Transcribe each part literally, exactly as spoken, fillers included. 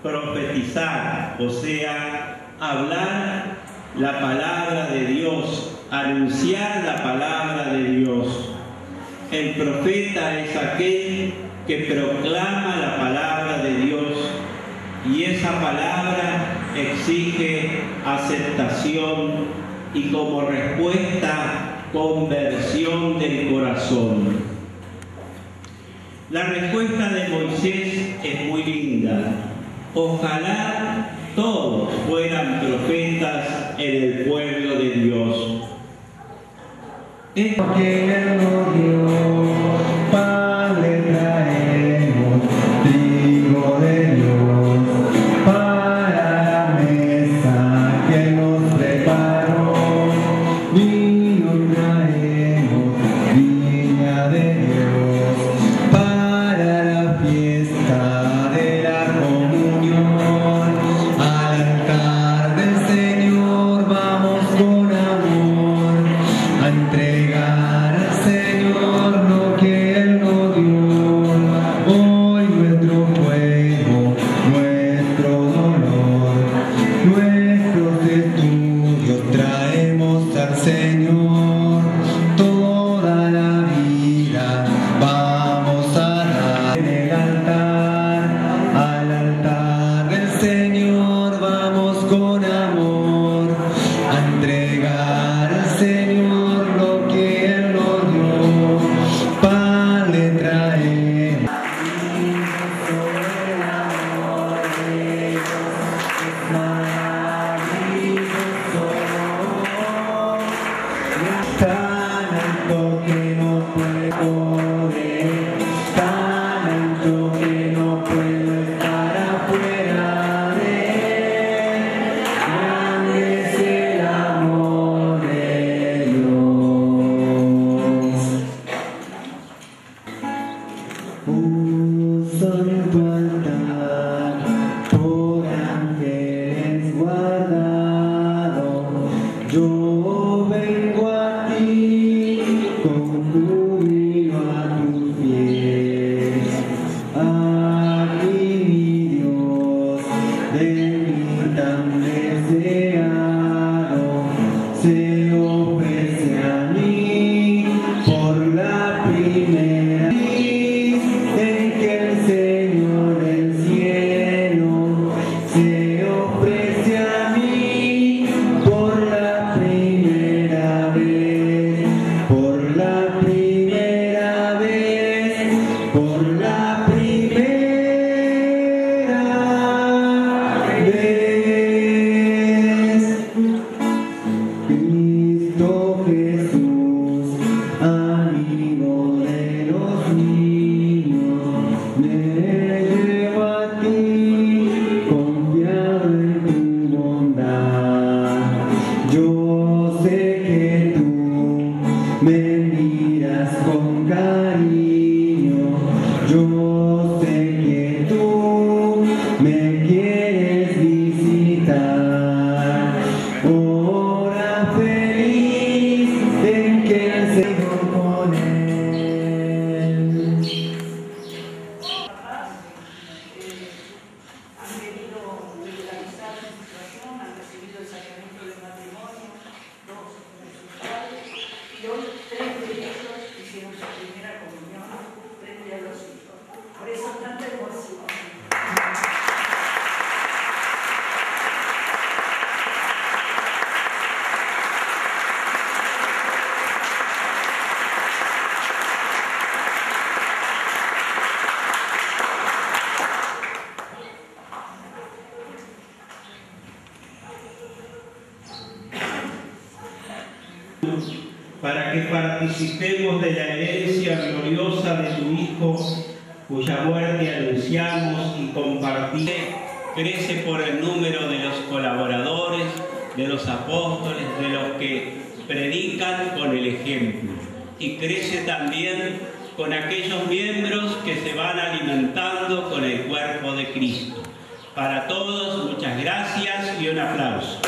profetizar, o sea, hablar la palabra de Dios, anunciar la palabra de Dios. El profeta es aquel que proclama la palabra de Dios y esa palabra exige aceptación y como respuesta conversión del corazón. La respuesta de Moisés es muy linda. Ojalá todos fueran profetas en el pueblo de Dios. Porque Él nos dio pan, le traemos trigo de Dios para la mesa que nos preparó. Vino traemos viña de Dios para la fiesta de la comunión. Al altar del Señor vamos con amor a entregar al Señor lo que Él nos dio. Hoy nuestro fuego, nuestro dolor, nuestros estudios traemos al Señor. Toda la vida vamos a dar en el altar, al altar del Señor vamos con amor a entregar al Señor lo que Él nos dio. Pan le traemos. Tan alto que no puedo ver, tan alto que no puedo estar afuera de Él. Grande es el amor de Dios. Un santo altar por ángeles guardado. Yo vengo a ti con júbilo a tus pies. Aquí mi Dios, de mí tan deseado, se ofrece a mí por la primera vez en que el Señor del cielo se ofrece a mí por la primera vez, por la primera vez, por la primera vez. Cristo Jesús, amigo de los niños, me llevo a ti, confiado en tu bondad. Yo sé que tú me miras con cariño, yo sé que tú me quieres visitar. Hora feliz en que el Señor con Él. Han venido a regularizar su situación, han recibido el sacramento del matrimonio, dos homosexuales, y hoy tres de ellos hicieron su primera comunión frente a los hijos. Por eso tanta emoción. Para que participemos de la herencia gloriosa de tu Hijo, cuya muerte anunciamos y compartimos. Crece por el número de los colaboradores, de los apóstoles, de los que predican con el ejemplo. Y crece también con aquellos miembros que se van alimentando con el cuerpo de Cristo. Para todos, muchas gracias y un aplauso.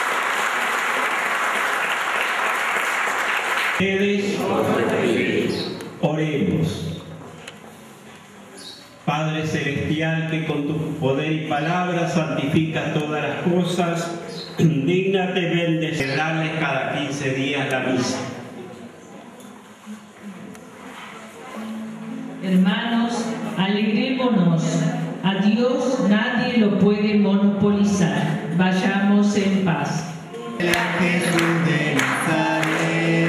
Ustedes Oremos. Padre Celestial, que con tu poder y palabra santificas todas las cosas, dígnate bendecirles cada quince días la misa. Hermanos, alegrémonos. A Dios nadie lo puede monopolizar. Vayamos en paz. Jesús de Nazaret,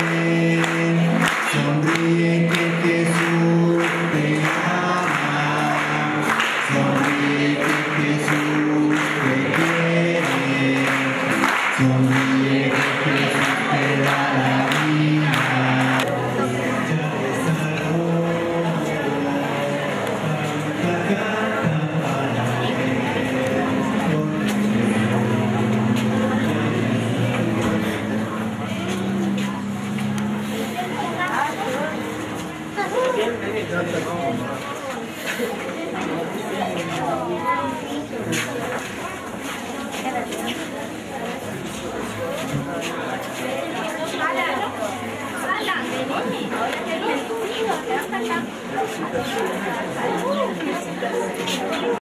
sonríe que Jesús te ama, sonríe que Jesús te quiere, sonríe que Jesús te da la vida. Ya te salvó, canta, canta para él. Gracias.